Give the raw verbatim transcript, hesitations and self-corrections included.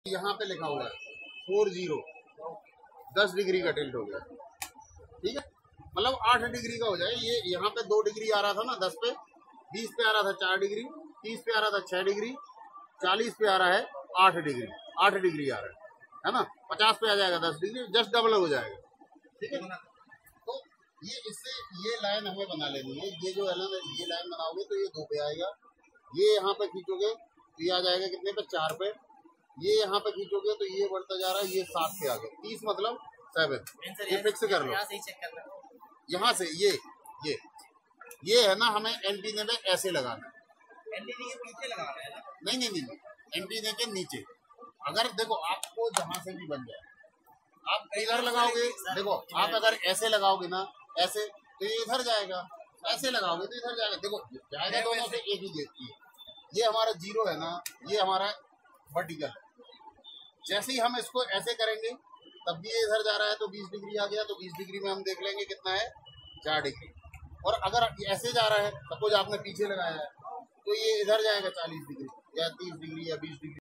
यहाँ पे लिखा हुआ है फोर जीरो, दस डिग्री का टिल्ट हो गया। ठीक है, मतलब आठ डिग्री का हो जाए। ये यहाँ पे दो डिग्री आ रहा था ना, दस पे, बीस पे आ रहा था चार डिग्री, तीस पे आ रहा था छह डिग्री, चालीस पे आ रहा है आठ डिग्री, आठ डिग्री आ रहा है है ना। पचास पे आ जाएगा दस डिग्री, जस्ट डबल हो जाएगा। ठीक है, तो ये इससे ये लाइन हमें बना लेनी है। ये जो है ना, ये लाइन बनाओगे तो ये दो पे आएगा, ये यहाँ पे खींचोगे तो ये आ जाएगा कितने पे, चार पे। ये यहाँ पे खींचोगे तो ये बढ़ता जा रहा है, ये सात पे आ गया, तीस मतलब सेवन। ये फिक्स कर लो यहाँ से। ये ये ये है ना, हमें एंटीने में ऐसे लगाना है। एंटीने के पीछे लगाना है ना? नहीं नहीं नहीं, एंटीने के नीचे। अगर देखो आपको जहां से भी बन जाए, आप इधर लगाओगे, देखो आप अगर ऐसे लगाओगे ना, ऐसे, तो ये इधर जाएगा, ऐसे लगाओगे तो इधर जाएगा। देखो जाएगा दोनों से एक ही देखती है। ये हमारा जीरो है ना, ये हमारा वर्टिकल है। जैसे ही हम इसको ऐसे करेंगे तब भी ये इधर जा रहा है, तो बीस डिग्री आ गया। तो बीस डिग्री में हम देख लेंगे कितना है, चार डिग्री। और अगर ऐसे जा रहा है, सपोज आपने पीछे लगाया है, तो ये इधर जाएगा चालीस डिग्री या तीस डिग्री या बीस डिग्री।